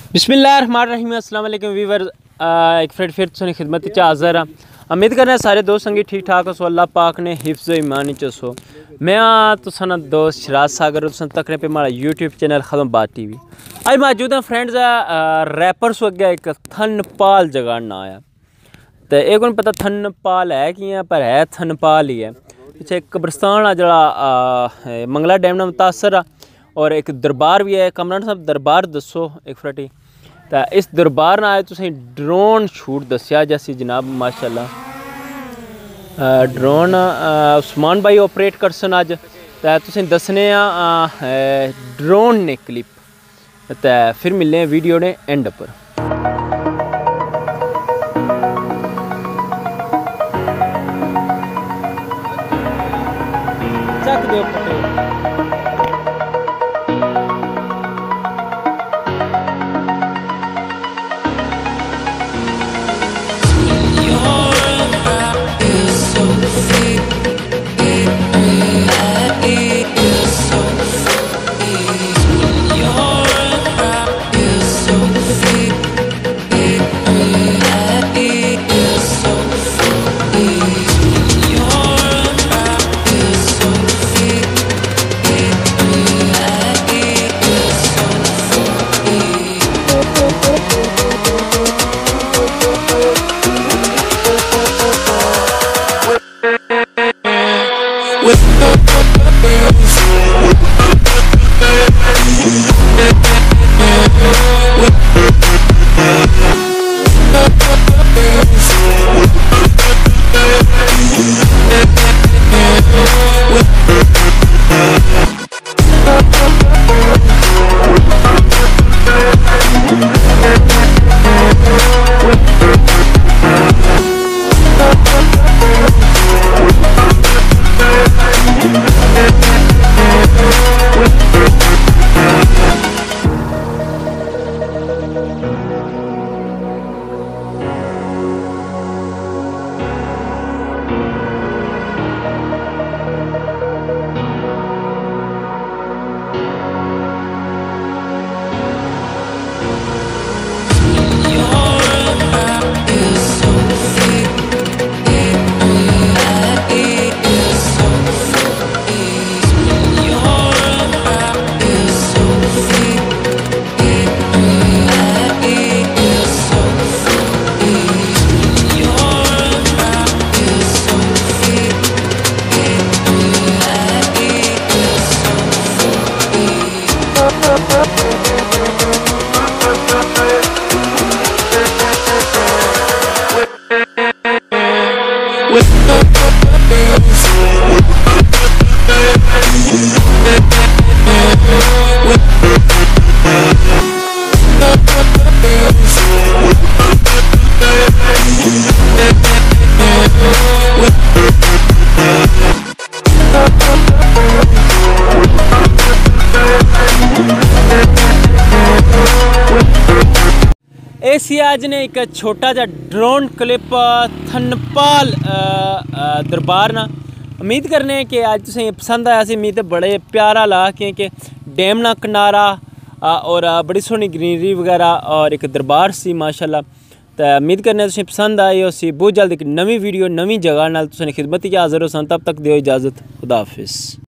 बिस्मिल्लाहिर्रहमानिर्रहीम अस्सलाम वालेकुम वीवर। एक फिर तुसां खिदमत च हाज़र हाँ। उम्मीद करना सारे दोस्त संगी ठीक ठाक हो। अल्लाह पाक ने हिफ्ज़ ईमान चो मैं तुसां दोस्त शराज सागर तुसां तकने पे हमारा यूट्यूब चैनल खदीमाबाद टीवी। अज मौजूद हैं फ्रेंड्स रैपर्स अगे एक थनपाल जगह ना आया तो ये कौन पता थनपाल है कि पर है थनपाल ही है। पिछे एक कब्रस्तान आ जड़ा मंगला डैम नाल मुतासर आ और एक दरबार भी है। कमरान साहब दरबार दसो एक फटी तो इस दरबार ना आए तुसें ड्रोन शूट दसिया जैसी जनाब माशाल्लाह ड्रोन उस्मान भाई ऑपरेट करसन अज तो तुसें दसने ड्रोन ने क्लिप तो फिर मिलने वीडियो ने एंड पर। चक दो ऐसी आज ने एक छोटा जा ड्रोन क्लिप थनपाल दरबार ना उम्मीद करने कि आज तुसें पसंद आया सी। उम्मीद बड़े प्यारा ला क्योंकि डैम ना किनारा और बड़ी सोहनी ग्रीनरी वगैरह और एक दरबार सी माशाल्लाह। तो उम्मीद करने तुसें पसंद आई उसी बहुत जल्द एक नवी वीडियो नवी जगह नाल तुसें खिदमत च हाज़र हो सन। तब तक दिओ इजाज़त, खुदा हाफिज़।